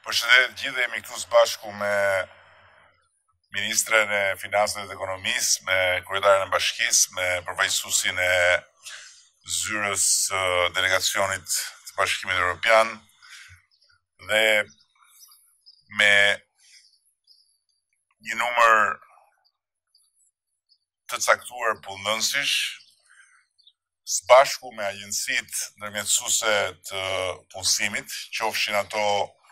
Përshëndetje të gjithë, jemi këtu së bashku me Ministren e Financave dhe Ekonomisë, me Kryetaren e Bashkisë, me përfaqësuesin e zyrës delegacionit të Bashkimit Evropian dhe me një numër të caktuar punëdhënësish, së bashku me agjencitë ndërmjetësuese të punësimit, qofshin ato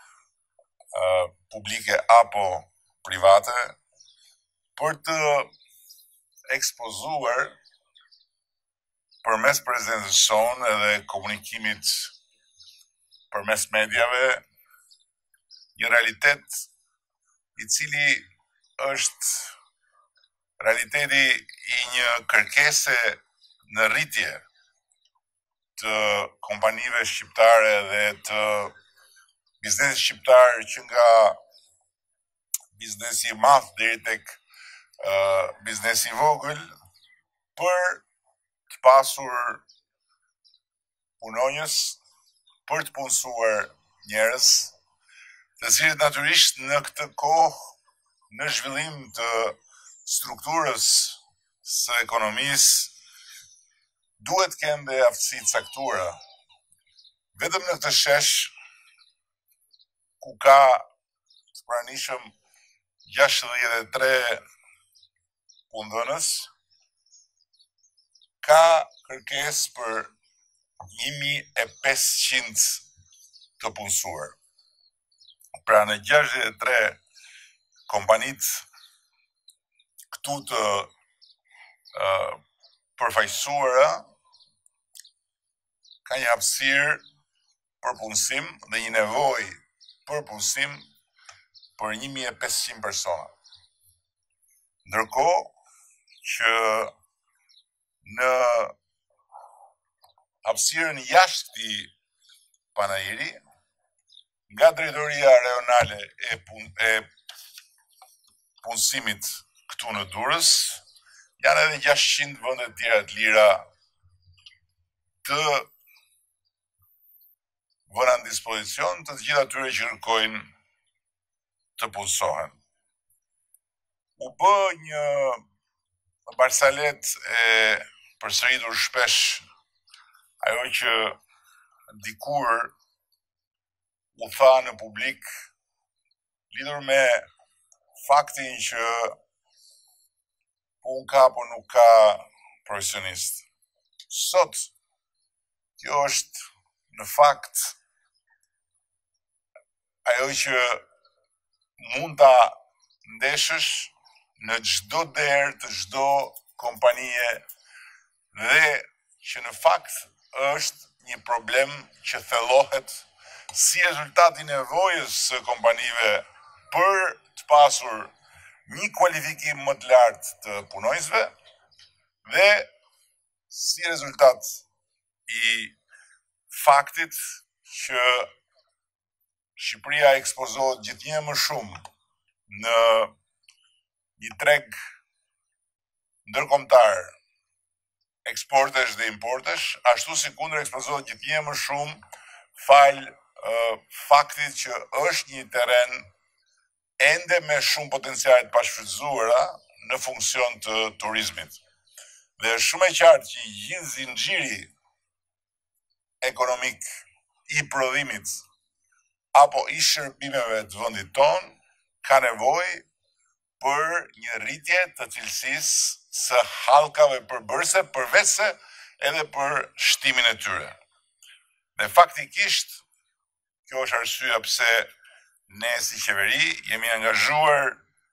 publike apo private, për të ekspozuar përmes prezencës sonë edhe komunikimit përmes mediave një realitet i cili është realiteti i një kërkese në rritje të kompanive shqiptare dhe të biznesit shqiptar, që nga biznesi i madh deri tek biznesi i vogël, për të pasur punonjës, për të punësuar njerëz, të cilët natyrisht në këtë kohë, në zhvillim të strukturës së ekonomisë, duhet kenë dhe aftësi të caktuara. Vetëm në këtë shesh, ku ka të pranishëm 63 punëdhënës, ka kërkesë për 1500 të punësuar. Pra në 63 kompanit këtu të përfaqësuara, ka një hapësirë për punësim dhe një nevojë për punësim për 1500 persona. Ndërkohë që në hapësirën jashtë këtij panajiri, nga drejtoria rajonale e punësimit këtu në Durrës, janë edhe 600 vende të tjera të lira të vëna në dispozicion të gjithë atyre që kërkojnë të punësohen. U bë një barsalet e përsëritur shpesh ajo që dikur u tha në publik lidhur me faktin që punë ka, por nuk ka profesionist. Sot, kjo është në fakt ajo që mund ta ndeshësh në çdo derë të çdo kompanie dhe që në fakt është një problem që thellohet si rezultat i nevojës së kompanive për të pasur një kualifikim më të lartë të punonjësve dhe si rezultat i faktit që Shqipëria ekspozohet gjithnjë më shumë në një treg ndërkombëtar eksportesh dhe importesh, ashtu si kundër ekspozohet gjithnjë më shumë fal faktit që është një terren ende me shumë potenciale të pashfrytzuara në funksion të turizmit. Dhe është shumë e qartë që gjithë zinxhiri ekonomik i prodhimit apo i shërbimeve të vendit tonë ka nevojë për një rritje të cilësisë së hallkave përbërëse, përveçse edhe për shtimin e tyre. Dhe faktikisht, kjo është arsyeja pse ne si qeveri jemi angazhuar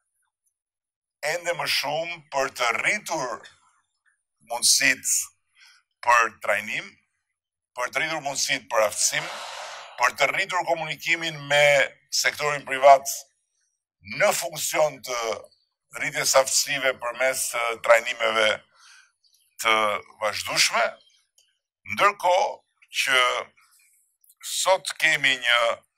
ende më shumë për të rritur mundësitë për trajnim, për të rritur mundësitë për aftësim, për të rritur komunikimin me sektorin privat në funksion të rritjes aftësive përmes trajnimeve të vazhdueshme, ndërkohë që sot kemi një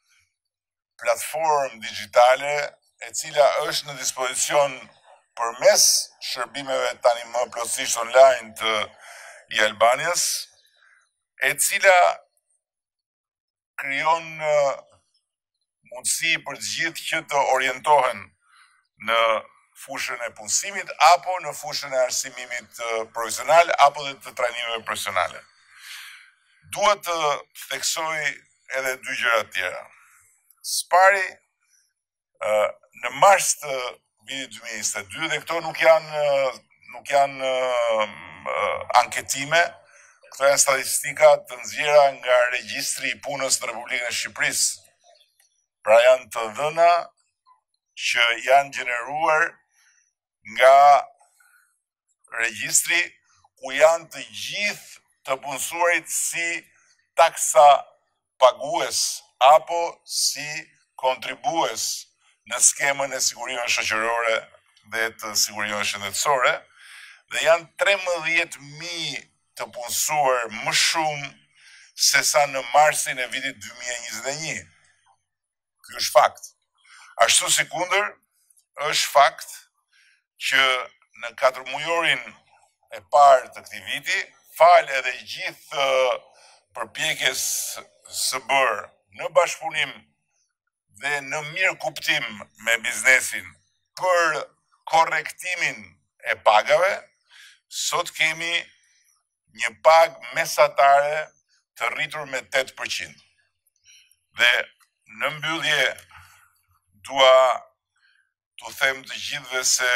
platformë digjitale e cila është në dispozicion përmes shërbimeve tani më plotësisht online të i Albanias, e cila krijon mundësi për të gjithë që të orientohen në fushën e punësimit apo në fushën e arsimimit profesional apo dhe të trajnimeve profesionale. Duhet të theksoj edhe dy gjëra tjera. Së pari, në mars të vitit 2022, dhe këto nuk janë anketime, këto janë statistika të nxjerra nga Regjistri i Punës në Republikën e Shqipërisë. Pra janë të dhëna që janë gjeneruar nga regjistri ku janë të gjithë të punësuarit si taksa pagues apo si kontribues në skemën e sigurimeve shoqërore dhe të sigurimeve shëndetësore, dhe janë 13.000 të punësuar më shumë se sa në marsin e vitit 2021. Ky është fakt. Ashtu si kundër, është fakt që në 4 mujorin e parë të këtij viti, falë edhe gjithë përpjekjes së bërë në bashkëpunim dhe në mirë kuptim me biznesin për korrektimin e pagave, sot kemi një pagë mesatare të rritur me 8%. Dhe në mbyllje dua t'u them të gjithëve se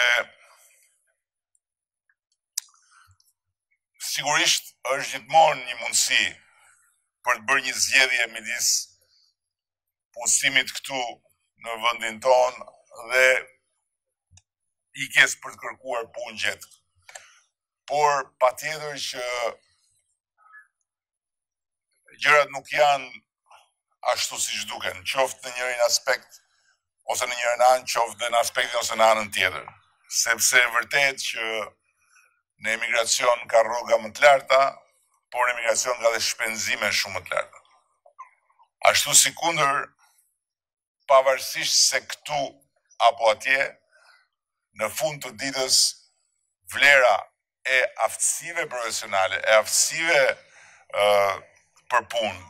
sigurisht është gjithmonë një mundësi për të bërë një zgjedhje midis punësimit këtu në vendin tonë dhe ikjes për të kërkuar punë gjethe. Por patjetër që gjërat nuk janë ashtu siç duken, qoftë në njërin aspekt ose në njërin anë, qoftë në aspektin ose në anën tjetër. Sepse vërtet që në emigracion ka rroga më të larta, por në emigracion ka dhe shpenzime shumë më të larta. Ashtu si kundër, pavarësisht se këtu apo atje, në fund të ditës vlera e aftësive profesionale, e aftësive për punë,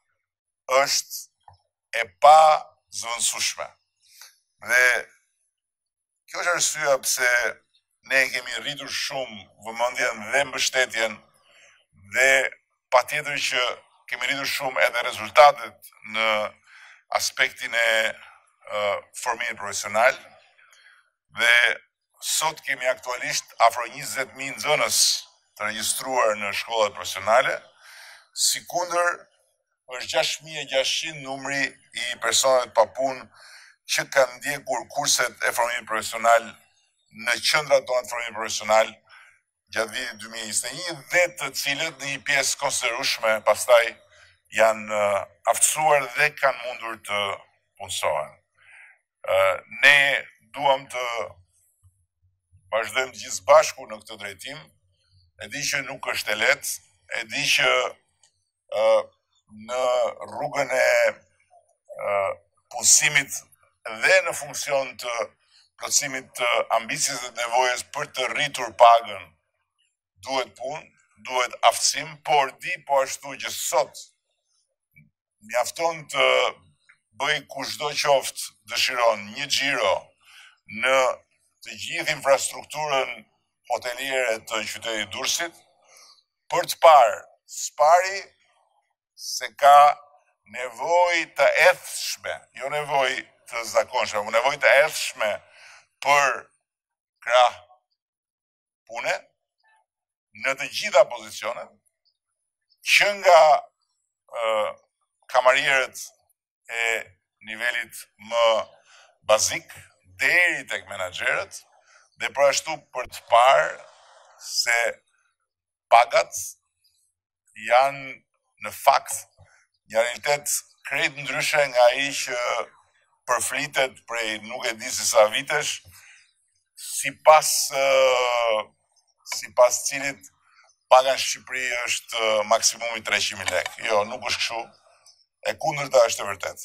është e pa zëvendësueshme. Dhe kjo është arsyeja pse ne kemi rritur shumë vëmendjen dhe mbështetjen dhe patjetër që kemi rritur shumë edhe rezultatet në aspektin e formimit profesional dhe sot kemi aktualisht afro 20.000 nxënës të regjistruar në shkollat profesionale, si kundër është 6.600 numri i personave pa punë që kanë ndjekur kurset e formimit profesional në qendrat tona të formimit profesional gjatë vitit 2021 dhe të cilët në një pjesë konsiderueshme pastaj janë aftësuar dhe kanë mundur të punësohen. Ne duam të vazhdojmë të gjithë bashku në këtë drejtim. E di që nuk është e lehtë, e di që në rrugën e punësimit dhe në funksion të plotësimit të ambicies dhe nevojës për të rritur pagën duhet punë, duhet aftësim, por di po ashtu që sot mjafton të bëj kushdo qoftë dëshiron një xhiro në të gjithë infrastrukturën hoteliere të qytetit Durrësit për të parë spari se ka nevojë të ethshme, jo nevojë të zakonshme, por nevojë të ethshme për krah pune në të gjitha pozicionet, që nga kamarierët e nivelit më bazik deri tek menaxherët dhe për ashtu për të parë se pagat janë në fakt një realitet krejt ndryshe nga ai që përflitet prej nuk e di se sa vitesh, sipas cilit paga në Shqipëri është maksimumi 300.000 lekë. Jo, nuk është kështu. E kundërta është e vërtet.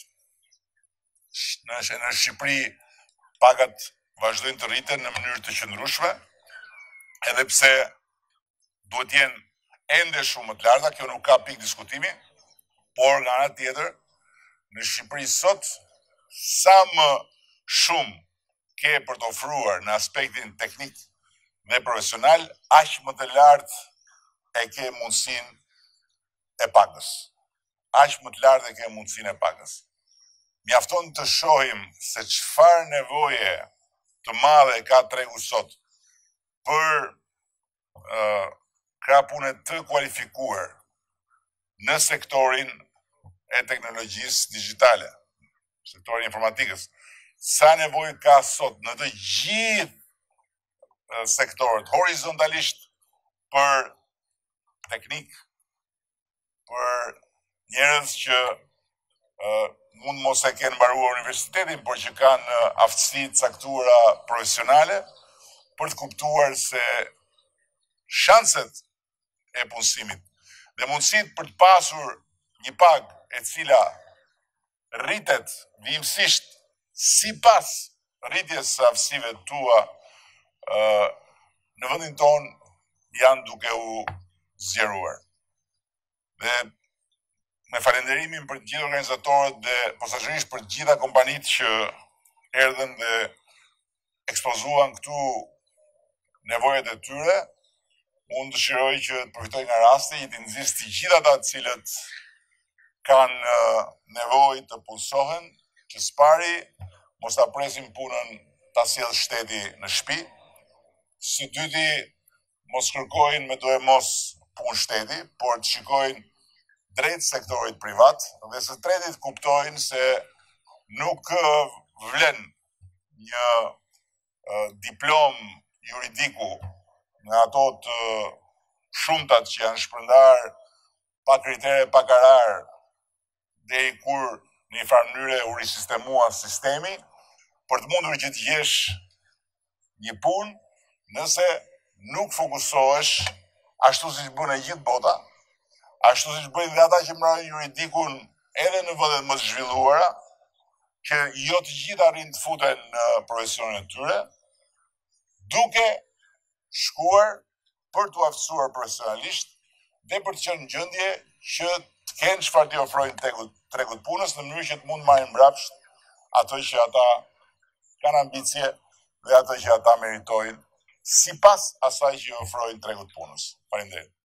Në Shqipëri pagat vazhdojnë të rriten në mënyrë të qëndrueshme, edhe pse duhet të jenë ende shumë më të larta, kjo nuk ka pikë diskutimi, por nga ana tjetër, në Shqipëri sot sa më shumë ke për të ofruar në aspektin teknik dhe profesional, aq më të lartë e ke mundësinë e pagës. Aq më të lartë e ke mundësinë e pagës. Mjafton të shohim se çfarë nevoje të madhe ka tregu sot për krahapune të kualifikuar në sektorin e teknologjisë digjitale, sektorin informatikës. Sa nevojë ka sot në të gjithë sektorët, horizontalisht për teknik, për njerëz që mund mos e kenë mbaruar universitetin, por që kanë aftësi të caktuara profesionale, për të kuptuar se shanset e punësimit dhe mundësit për të pasur një pagë e cila rritet vijimësisht sipas rritjes së aftësive tua në vendin tonë janë duke u zgjeruar. Dhe me falenderimin për të gjithë organizatorët dhe posaçërisht për të gjitha kompanitë që erdhën dhe ekspozuan këtu nevojat e tyre, unë dëshiroj që të përfitoj nga rasti, i të nxjerr të gjithë ata të cilët kanë nevojë të punësohen, që s'pari mos ta presin punën ta sjellë shteti në shtëpi, së dyti mos kërkojnë me do e mos punë shteti, por të shikojnë drejt sektorit privat dhe së tretit kuptojnë se nuk vlen një diplom juridiku nga ato të shumtat që janë shpërndar pa kritere, pa karar, deri kur në një farë mënyre u risistemua sistemi, për të mundur që të gjesh një punë, nëse nuk fokusohesh ashtu siç bën e gjithë bota, ashtu siç bëjnë dhe ata që mbrojnë juridikun edhe në vendet më të zhvilluara, që jo të gjithë arrin të futen në profesionin e tyre, duke shkuar për të aftësuar profesionalisht dhe për të qenë në gjendje që të kenë çfarë t'i ofrojnë tregut punës në mënyrë që të mund marrin mbrapsht ato që ata kanë ambicie dhe ato që ata meritojnë sipas asaj që ofrojnë tregut punës. Faleminderit.